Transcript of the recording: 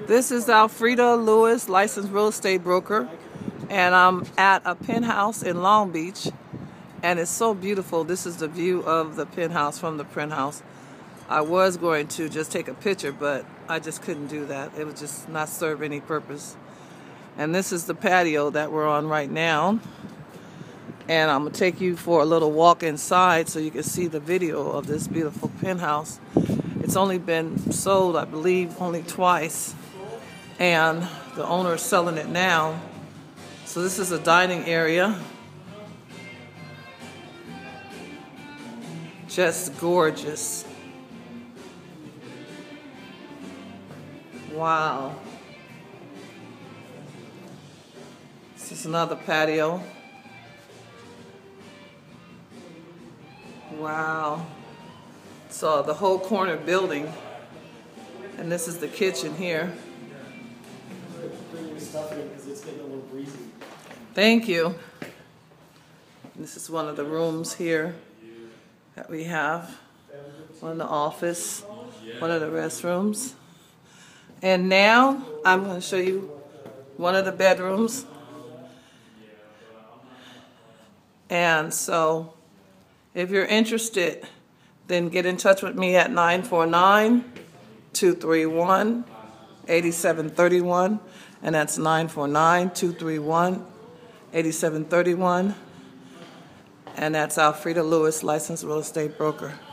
This is Alfreda Lewis, licensed real estate broker, and I'm at a penthouse in Long Beach, and it's so beautiful. This is the view of the penthouse from the penthouse. I was going to just take a picture, but I just couldn't do that. It would just not serve any purpose. And this is the patio that we're on right now, and I'm going to take you for a little walk inside so you can see the video of this beautiful penthouse. It's only been sold, I believe, only twice, and the owner is selling it now. So this is a dining area. Just gorgeous. Wow. This is another patio. Wow. So the whole corner building, and this is the kitchen here. Thank you. This is one of the rooms here that we have. One in the office, one of the restrooms. And now I'm going to show you one of the bedrooms. And so if you're interested, then get in touch with me at 949-231-8731. And that's 949-231-8731. And that's Alfreda Lewis, licensed real estate broker.